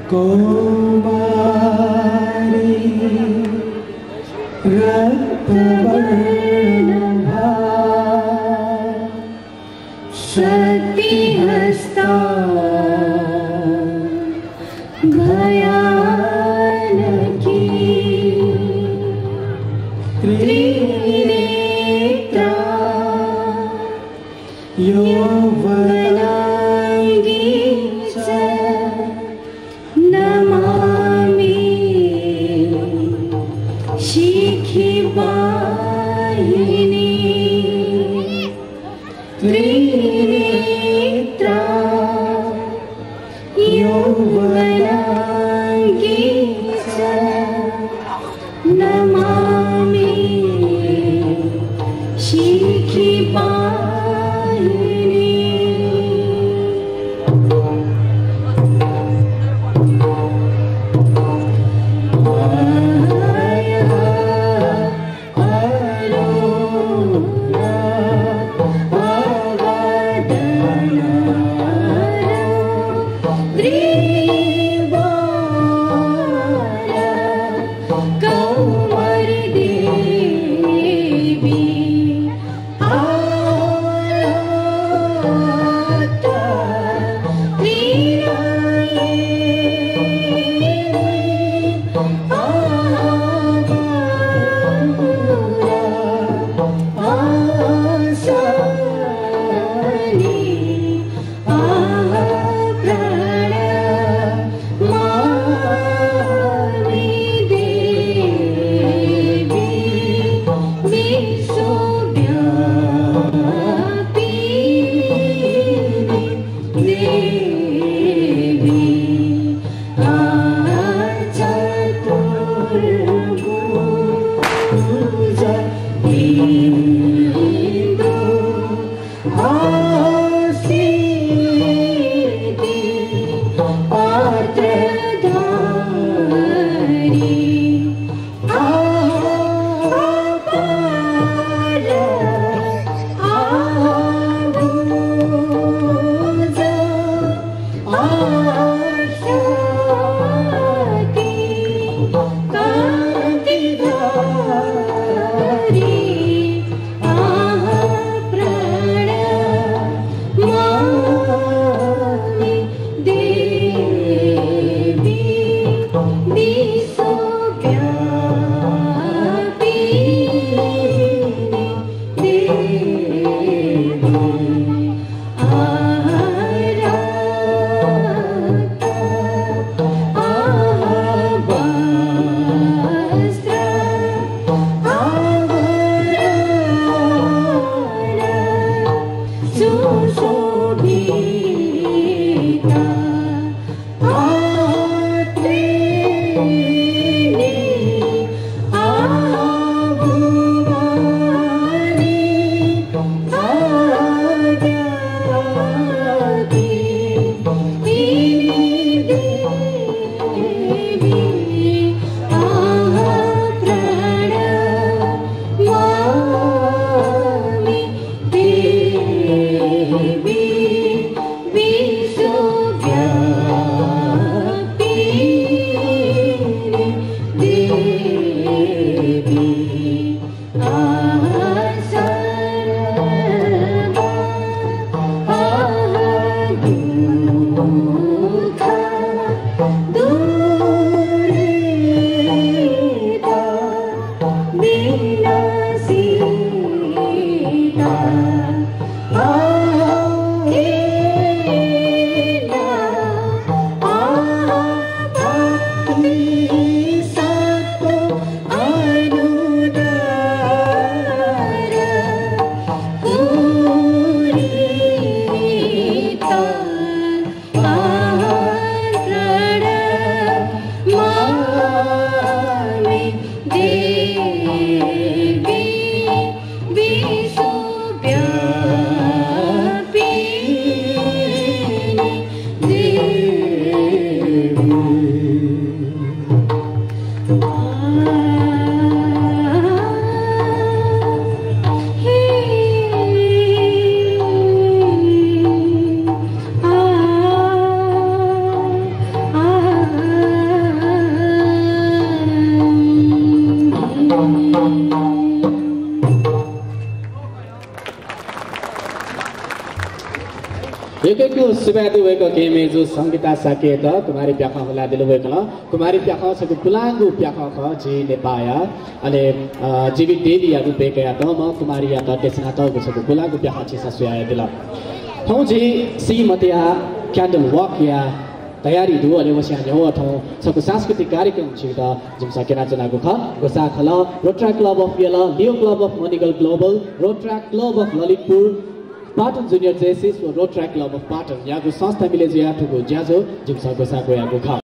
कौमारी रक्तवर्णा शक्तिहस्ता भयानकी त्रिनेत्रा यौवनांगी च नमामि शिखिवाहिनी त्रिनेत्रा यौवनांगी च Namami शिखिवाहिनी। Ringu sebagai mereka kemeju Sanggita Saket Kumari Piakha होला दिनु भएको ल कुमारी प्याखा सको पुलाङ्गु प्याखा ख जी नेपाया अनि जीवित देवी यागु पेकया त म कुमारी या त त्यसना त सको पुलाङ्गु प्याखा छ ससुया दिला हौ जी सी मतिया क्यान्डल वक या तयारी दु अले वस्या न्यौ अथौ सको सांस्कृतिक कार्यक्रम छ त जुम सकेना चनागु ख गोसा खल रोटरा club of Yala Leo club of Manigal global Rotaract club of Lalitpur Patton Junior Jaycees for Road Track Club of Patton. Yagu संस्था मिले जिया ठुको ज्याजो जिम सको साको यागु ख